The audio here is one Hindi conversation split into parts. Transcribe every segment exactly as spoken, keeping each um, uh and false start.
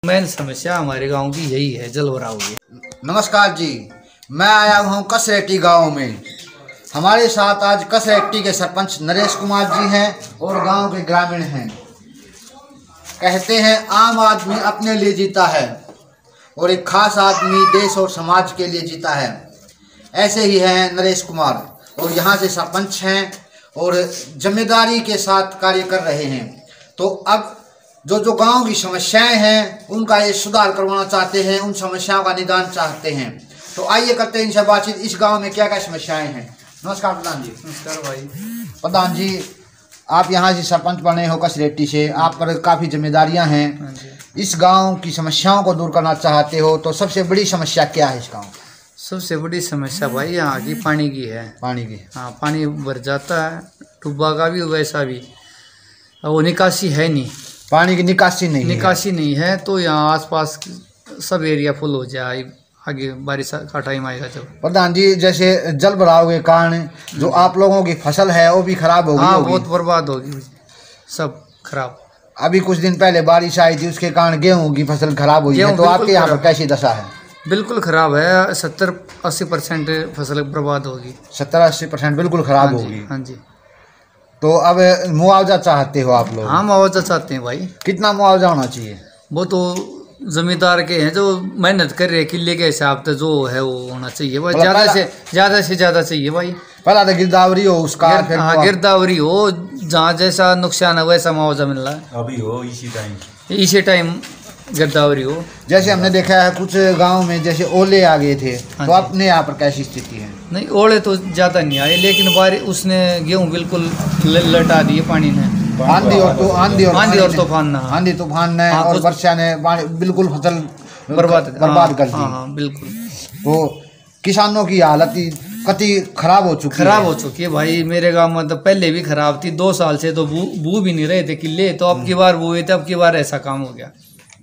मेन समस्या हमारे गांव की यही है, जल भराव की। नमस्कार जी, मैं आया हूँ कसरेटी गांव में। हमारे साथ आज कसरेटी के सरपंच नरेश कुमार जी हैं और गांव के ग्रामीण हैं। कहते हैं आम आदमी अपने लिए जीता है और एक खास आदमी देश और समाज के लिए जीता है। ऐसे ही हैं नरेश कुमार और यहाँ से सरपंच हैं और जिम्मेदारी के साथ कार्य कर रहे हैं। तो अब जो जो गांव की समस्याएं हैं उनका ये सुधार करवाना चाहते हैं, उन समस्याओं का निदान चाहते हैं। तो आइए करते हैं इनसे बातचीत, इस गांव में क्या क्या समस्याएं हैं। नमस्कार प्रधान जी। नमस्कार भाई। प्रधान जी, आप यहाँ से सरपंच बने हो कसरेटी से, आप पर काफ़ी जिम्मेदारियां हैं। इस गांव की समस्याओं को दूर करना चाहते हो, तो सबसे बड़ी समस्या क्या है इस गाँव? सबसे बड़ी समस्या भाई यहाँ की पानी की है। पानी की? हाँ, पानी भर जाता है, टुब्बा का भी वैसा भी, वो निकासी है नहीं, पानी की निकासी नहीं निकासी नहीं है। तो यहाँ आसपास सब एरिया फुल हो जाए आगे बारिश का टाइम आएगा जब। प्रधान जी, जैसे जल भराव के कारण जो आप लोगों की फसल है वो भी खराब होगी। हाँ, बहुत बर्बाद होगी, सब खराब। अभी कुछ दिन पहले बारिश आई थी, उसके कारण गेहूं की फसल खराब हुई है। तो आपके यहाँ पर कैसी दशा है? बिल्कुल खराब है, सत्तर अस्सी परसेंट फसल बर्बाद होगी। सत्तर अस्सी परसेंट बिल्कुल खराब होगी। हाँ जी। तो अब मुआवजा चाहते हो आप लोग? हाँ, मुआवजा चाहते हैं भाई। कितना मुआवजा होना चाहिए? वो तो जमींदार के हैं जो मेहनत कर रहे हैं, किले के हिसाब से जो है वो होना चाहिए भाई। ज्यादा से ज्यादा से ज्यादा चाहिए भाई। पहला तो गिरदावरी हो उसका। गिर, हाँ, गिरदावरी हो, जहाँ जैसा नुकसान है वैसा मुआवजा मिल रहा है। अभी हो इसी टाइम इसी टाइम गिरदावरी हो। जैसे हमने देखा है कुछ गांव में जैसे ओले आ गए थे। हाँ, तो अपने यहाँ पर कैसी स्थिति है? नहीं, ओले तो ज़्यादा नहीं आए, लेकिन बारिश उसने गेहूँ बिल्कुल लटा दिए पानी ने। आंधी और तो आंधी और आंधी और तूफान ने आंधी तूफान ने और वर्षा ने बिल्कुल फसल बर्बाद बर्बाद कर दी। हाँ हाँ बिल्कुल। तो किसानों की हालत कति खराब हो चुकी खराब हो चुकी है भाई। मेरे गांव में तो पहले भी खराब थी, दो साल से तो बू बू भी नहीं रहे थे किले। तो अब की बार वो हुए थे, अब की बार ऐसा काम हो गया।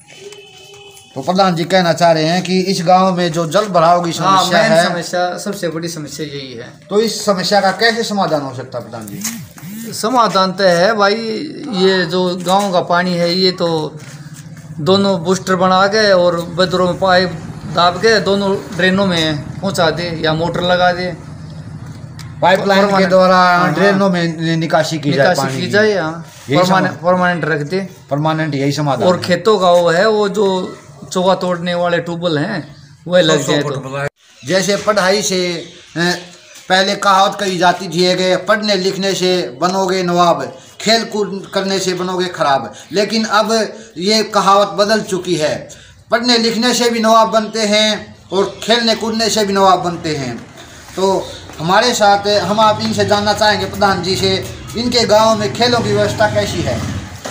तो प्रधान जी कहना चाह रहे हैं कि इस गांव में जो जल भराव की समस्या हाँ, है, समस्या सबसे बड़ी समस्या यही है। तो इस समस्या का कैसे समाधान हो सकता है प्रधान जी? समाधान तो है भाई, ये जो गांव का पानी है ये तो दोनों बूस्टर बना के और बदरों में पाइप दाब के दोनों ड्रेनों में पहुंचा दे या मोटर लगा दे, पाइपलाइन के द्वारा ड्रेनों में निकासी की जाए, निकासी की जाए। हाँ, परमानेंट रख दे, परमानेंट यही समाधान। और खेतों का वो है, वो जो चोगा तोड़ने वाले ट्यूबवेल हैं वह लग जाए। तो जैसे पढ़ाई से पहले कहावत कही जाती थी कि पढ़ने लिखने से बनोगे नवाब, खेल कूद करने से बनोगे खराब। लेकिन अब ये कहावत बदल चुकी है, पढ़ने लिखने से भी नवाब बनते हैं और खेलने कूदने से भी नवाब बनते हैं। तो हमारे साथ हम आप इनसे जानना चाहेंगे प्रधान जी से, इनके गांव में खेलों की व्यवस्था कैसी है?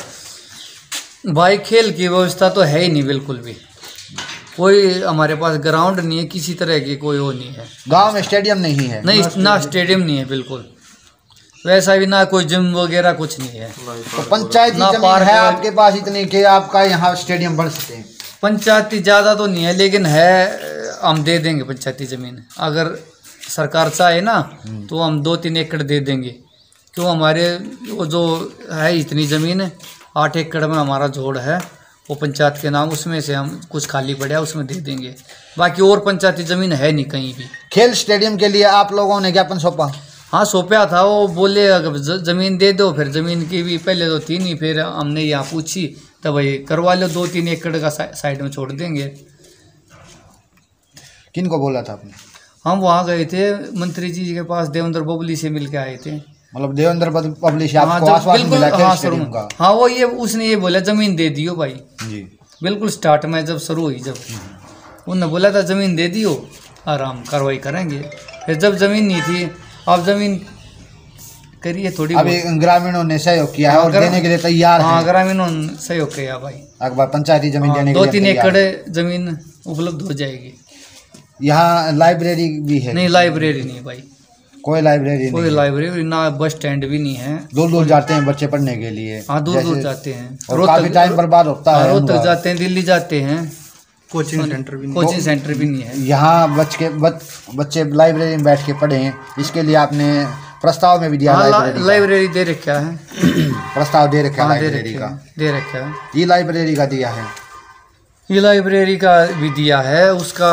भाई खेल की व्यवस्था तो है ही नहीं बिल्कुल भी। कोई हमारे पास ग्राउंड नहीं है, किसी तरह की कोई वो नहीं है। गांव में स्टेडियम नहीं है? नहीं, ना स्टेडियम नहीं है बिल्कुल, वैसा भी ना कोई जिम वगैरह कुछ नहीं है। तो पंचायती जमीन है आपके पास इतनी कि आपका यहाँ स्टेडियम बन सके? पंचायती ज़्यादा तो नहीं है, लेकिन है, हम दे देंगे पंचायती ज़मीन। अगर सरकार चाहे ना तो हम दो तीन एकड़ दे देंगे। क्यों, हमारे वो जो है इतनी ज़मीन है, आठ एकड़ में हमारा जोड़ है वो पंचायत के नाम, उसमें से हम कुछ खाली पड़ा उसमें दे देंगे। बाकी और पंचायती ज़मीन है नहीं कहीं भी। खेल स्टेडियम के लिए आप लोगों ने ज्ञापन सौंपा? हाँ, सौंपा था। वो बोले अगर ज़मीन दे दो, फिर ज़मीन की भी पहले तो थी नहीं, फिर हमने यहाँ पूछी तो भाई करवा लो, दो तीन एकड़ का साइड में छोड़ देंगे। किन को बोला था आपने? हम वहाँ गए थे मंत्री जी के पास, देवेंद्र बबली से मिल के आए थे। मतलब देवेंद्र बबली से आपको आश्वासन मिला खेल स्टेडियम का? हाँ, वो ये उसने ये बोला ज़मीन दे दियो भाई जी। बिल्कुल स्टार्ट में जब शुरू हुई, जब उन्होंने बोला था ज़मीन दे दियो और हम कार्रवाई करेंगे। फिर जब ज़मीन नहीं थी, अब ज़मीन करिए थोड़ी। अभी ग्रामीणों ने सहयोग किया है और देने के लिए तैयार हैं। हाँ, ग्रामीणों ने सहयोग किया भाई। अखबार पंचायती जमीन देने के लिए दो तीन एकड़ जमीन उपलब्ध हो जाएगी। यहाँ लाइब्रेरी भी है? नहीं, लाइब्रेरी नहीं भाई, कोई लाइब्रेरी कोई लाइब्रेरी ना, बस स्टैंड भी नहीं है। दूर दूर जाते हैं बच्चे पढ़ने के लिए? हाँ, दूर दूर जाते हैं, और काफी टाइम बर्बाद होता है। रोहतक जाते हैं, दिल्ली जाते हैं, कोचिंग सेंटर भी कोचिंग सेंटर भी नहीं है। यहाँ बच्चे बच्चे लाइब्रेरी में बैठ के पढ़ें, इसके लिए आपने प्रस्ताव में भी दिया? लाइब्रेरी दे रखा है, प्रस्ताव दे रखा है लाइब्रेरी का? दे रखा है। ये लाइब्रेरी का दिया है? ये लाइब्रेरी का भी दिया है, उसका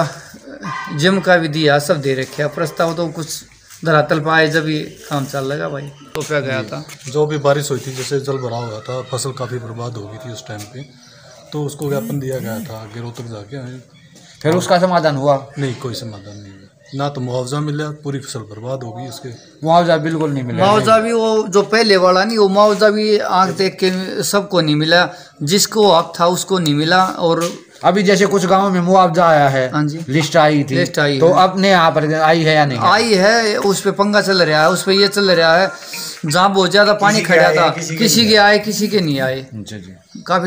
जिम का भी दिया, सब दे रखे है। प्रस्ताव तो कुछ धरातल पर आए जब ये काम चल लगा भाई तो क्या गया था। जो भी बारिश हुई थी, जैसे जल भराव हुआ था, फसल काफ़ी बर्बाद हो गई थी उस टाइम पे, तो उसको ज्ञापन दिया गया था आगे रोहतक जाके। फिर उसका समाधान हुआ? नहीं, कोई समाधान नहीं हुआ, ना तो मुआवजा मिला, पूरी फसल बर्बाद हो गई। उसके मुआवजा बिल्कुल नहीं मिला। मुआवजा भी वो जो पहले वाला नहीं, वो मुआवजा भी आंख देख के सबको नहीं मिला, जिसको हक था उसको नहीं मिला। और अभी जैसे कुछ गांव में मुआवजा आया है, हाँ जी, लिस्ट आई थी, लिस्ट आई तो है। अपने यहाँ पर आई है या नहीं आई है? उस पे पंगा चल रहा है, उस पे ये चल रहा है जहाँ बहुत ज्यादा पानी खड़ा था, किसी के आए किसी के नहीं आए, काफी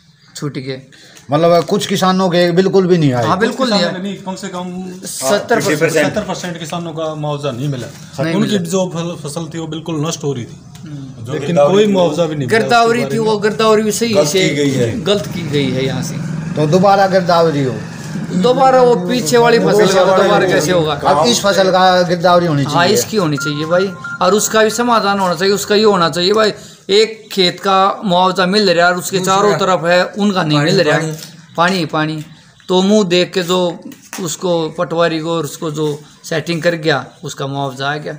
छूट गए। मतलब कुछ किसानों के बिल्कुल भी नहीं आए। हाँ बिल्कुल नहीं, नहीं, कम से कम सत्तर सत्तर परसेंट किसानों का मुआवजा नहीं मिला। उनकी जो फसल थी वो बिल्कुल नष्ट हो रही थी, लेकिन कोई मुआवजा भी नहीं। गिरदावरी थी, वो गिरदावरी भी सही से गलत की गई है यहाँ से, तो दोबारा गिरदावरी हो, दोबारा वो पीछे वाली फसल का दोबारा कैसे होगा? अब इस फसल का गिरदावरी होनी चाहिए। हाँ, इसकी होनी चाहिए भाई, और उसका भी समाधान होना चाहिए। उसका ये होना चाहिए भाई, एक खेत का मुआवजा मिल रहा है और उसके चारों तरफ है उनका नहीं मिल रहा है, पानी पानी। तो मुंह देख के जो उसको पटवारी को और उसको जो सेटिंग कर गया उसका मुआवजा आ गया,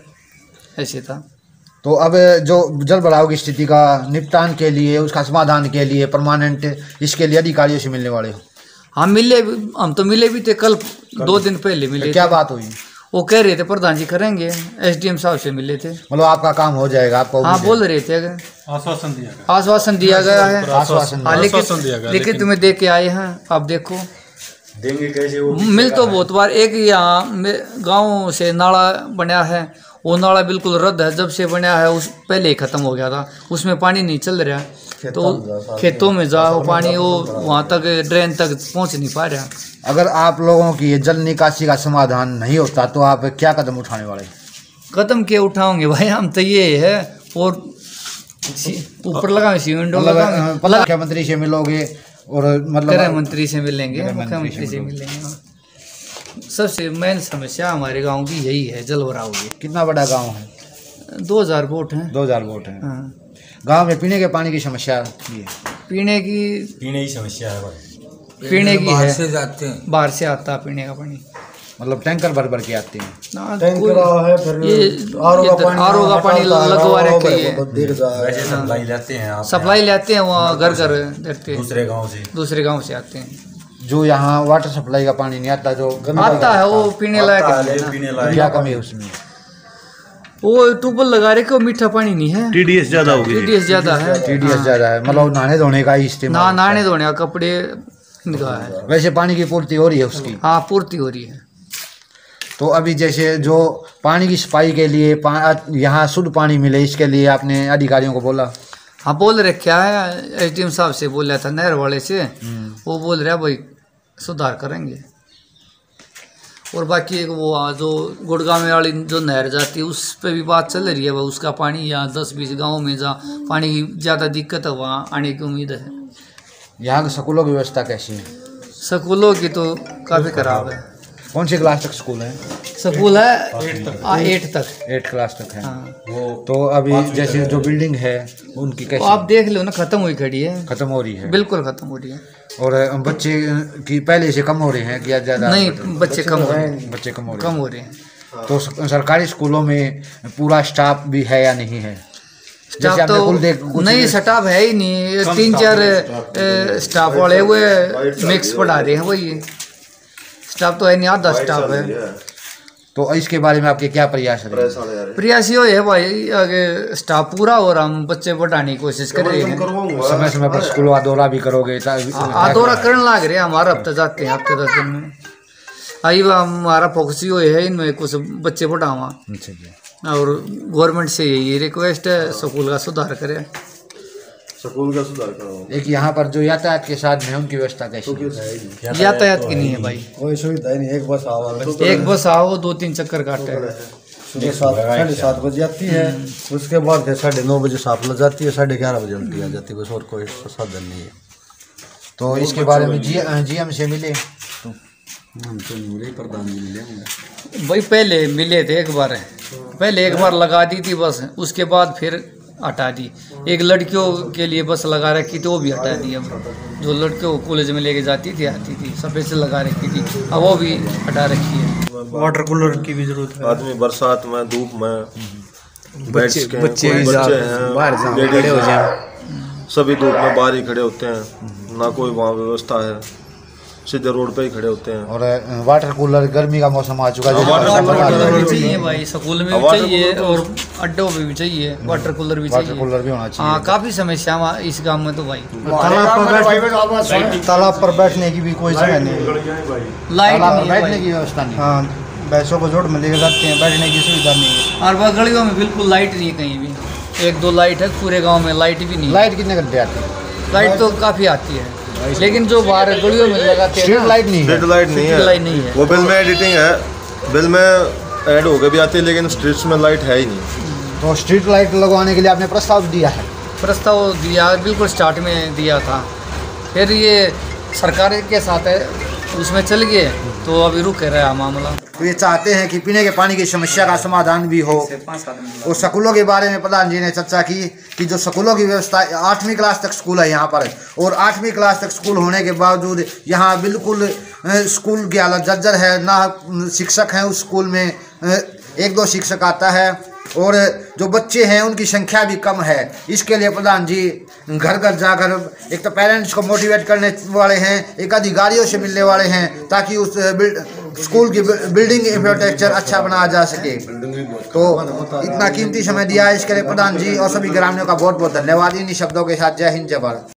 ऐसे था। तो अब जो जल भराव की स्थिति का निपटान के लिए, उसका समाधान के लिए परमानेंट इसके लिए अधिकारियों से मिलने वाले हो? हम मिले, हम तो मिले भी थे कल, दो दिन पहले मिले। क्या बात हुई? वो कह रहे थे प्रधान जी करेंगे, एसडीएम साहब से मिले थे। मतलब आपका काम हो जाएगा आपको? हाँ बोल रहे थे, आश्वासन दिया गया, आश्वासन दिया गया है, आश्वासन हाँ, लेकिन लेकिन तुम्हें दे के आए हैं, आप देखो देंगे कैसे? वो मिल तो बहुत बार। एक यहाँ गाँव से नाला बना है, वो नाला बिल्कुल रद्द है, जब से बना है उस पहले ही ख़त्म हो गया था, उसमें पानी नहीं चल रहा, तो खेतों में जाओ पानी वो वहाँ तक ड्रेन तक पहुँच नहीं पा रहा। अगर आप लोगों की ये जल निकासी का समाधान नहीं होता तो आप क्या कदम उठाने वाले? कदम के उठाओगे भाई, हम तो ये है, और ऊपर लगा सीमेंट लगा, मुख्यमंत्री से मिलोगे और मतलब गृह मंत्री से मिलेंगे, मुख्यमंत्री से मिलेंगे। सबसे मेन समस्या हमारे गांव की यही है, जल भराव की। कितना बड़ा गांव है? दो हजार वोट हैं। दो हजार वोट हैं। हाँ। गांव में पीने के पानी की समस्या है? पीने की पीने की समस्या है भाई, पीने की बाहर है, से जाते हैं, बाहर से आता है पीने का पानी, मतलब टैंकर भर भर के आते हैं। आर ओ का पानी लगवा रखे है, वैसे सप्लाई लेते हैं आप? सप्लाई लेते हैं वहाँ घर घर देते हैं, दूसरे गांव से दूसरे गांव से आते हैं। जो यहाँ वाटर सप्लाई का पानी नहीं आता, जो आता है वो पीने लायक है, पीने तो क्या कमी है उसमें? वो ट्यूबवेल लगा रखे, वो मीठा पानी नहीं है, टीडीएस ज्यादा होगी, टीडीएस ज्यादा है, टीडीएस ज्यादा है, मतलब नहाने धोने का ही इस्तेमाल। ना नहाने धोने का, कपड़े निकाह है। वैसे पानी की पूर्ति हो रही है उसकी? हाँ पूर्ति हो रही है। तो अभी जैसे जो पानी की सफाई के लिए यहाँ शुद्ध पानी मिले, इसके लिए आपने अधिकारियों को बोला? हाँ बोल रखा है, एसडीएम साहब से बोल रहा था, नहर वाले से, वो बोल रहा भाई सुधार करेंगे। और बाकी एक वो जो गुड़गांव में वाली जो नहर जाती है उस पर भी बात चल रही है, वह उसका पानी यहाँ दस बीस गाँव में जहाँ पानी की ज़्यादा दिक्कत है वहाँ आने की उम्मीद है। यहाँ के स्कूलों की व्यवस्था कैसी है? स्कूलों की तो काफ़ी खराब है। कौन सी क्लास तक स्कूल है? स्कूल है एट तक, एट क्लास तक है। हाँ। वो तो अभी जैसे जो बिल्डिंग है उनकी कैसी? आप देख लो ना, खत्म हुई खड़ी है, खत्म हो रही है, बिल्कुल खत्म हो रही है। और बच्चे की पहले से कम हो रहे हैं क्या ज़्यादा? नहीं, बच्चे कम हो रहे हैं, बच्चे कम हो रहे कम हैं। हो रहे हैं। तो सरकारी स्कूलों में पूरा स्टाफ भी है या नहीं है? स्टाफ तो नहीं, स्टाफ है ही नहीं, तीन चार स्टाफ वाले हुए मिक्स पढ़ा रहे हैं, वही स्टाफ तो है नहीं, आधा स्टाफ है। तो इसके बारे में आपके क्या प्रयास है? प्रयास ये है भाई, आगे स्टाफ पूरा और हम बच्चे बढ़ाने की कोशिश कर रहे हैं। समय समय पर स्कूलों का दौरा भी करोगे? हाँ दौरा करने लग रहे हैं, हमारा हफ्ते जाते हैं, हफ्ते दस दिन में। आई हमारा फोकस ये है इनमें कुछ बच्चे बढ़ावा, और गवर्नमेंट से यही रिक्वेस्ट है स्कूल का सुधार करे, स्कूल का सुधार करो। एक यहाँ पर जो यातायात के साधन है उनकी व्यवस्था कैसी है? यातायात की नहीं है भाई, कोई सुविधा नहीं, एक बस आवा, एक बस आओ दो तीन चक्कर काटे, सुबह सात साढ़े सात बजे आती है, उसके बाद फिर साढ़े नौ बजे साफ लग जाती है, साढ़े ग्यारह बजे उल्टी आ जाती है, बस और कोई साधन नहीं है। तो इसके बारे में जी जीएम से मिले? हम तो नहीं मिले, प्रधान जी मिले भाई पहले मिले थे एक बार, पहले एक बार लगा दी थी बस, उसके बाद फिर हटा दी। एक लड़कियों के लिए बस लगा रखी थी, वो भी हटा दी। अब जो लड़कियों को कॉलेज में लेके जाती थी आती थी सफेद से लगा रखी थी, अब वो भी हटा रखी है। वाटर कूलर की भी जरूरत है। आदमी बरसात में धूप में बच्चे बच्चे बच्चे हैं, बाहर खड़े हो जाए, सभी धूप में बाहर ही खड़े होते हैं, ना कोई वहाँ व्यवस्था है, सीधे रोड पे ही खड़े होते हैं। और वाटर कूलर गर्मी का मौसम आ चुका है, वाटर कूलर भी चाहिए भाई, स्कूल में भी चाहिए और अड्डों पे भी चाहिए, वाटर कूलर भी चाहिए। वाटर कूलर भी होना चाहिए। हाँ, काफी समस्या इस गांव में तो भाई। तालाब पर तालाब पर बैठने की भी कोई जगह नहीं, लाइट नहीं, बैठने की व्यवस्था नहीं। हाँ, भैंसों को जोड़ में लेके जाते हैं, बैठने की सुविधा नहीं है। और वह गलियों में बिल्कुल लाइट नहीं है कहीं भी। एक दो लाइट है, पूरे गांव में लाइट भी नहीं। लाइट कितने घंटे आती है? लाइट तो काफी आती है, लेकिन जो बाहर गलियों में लगाते हैं स्ट्रीट लाइट नहीं है। स्ट्रीट लाइट नहीं है, लाइट नहीं है। वो बिल में एडिटिंग है, बिल में ऐड होकर भी आती है, लेकिन स्ट्रीट्स में लाइट है ही नहीं। तो स्ट्रीट लाइट लगवाने के लिए आपने प्रस्ताव दिया है? प्रस्ताव दिया, बिल्कुल स्टार्ट में दिया था, फिर ये सरकार के साथ है उसमें चल गए, तो अभी रुक रहा मामला। तो ये चाहते हैं कि पीने के पानी की समस्या का समाधान भी हो। और स्कूलों के बारे में प्रधान जी ने चर्चा की कि जो स्कूलों की व्यवस्था, आठवीं क्लास तक स्कूल है यहाँ पर, और आठवीं क्लास तक स्कूल होने के बावजूद यहाँ बिल्कुल स्कूल की हालत जर्जर है। ना शिक्षक हैं उस स्कूल में, एक दो शिक्षक आता है, और जो बच्चे हैं उनकी संख्या भी कम है। इसके लिए प्रधान जी घर घर जाकर एक तो पेरेंट्स को मोटिवेट करने वाले हैं, एक अधिकारियों से मिलने वाले हैं, ताकि उस स्कूल की बिल्डिंग इंफ्रास्ट्रक्चर अच्छा बनाया जा सके। तो इतना कीमती समय दिया है इसके लिए प्रधान जी और सभी ग्रामीणों का बहुत बहुत धन्यवाद। इन शब्दों के साथ जय हिंद, जय भारत।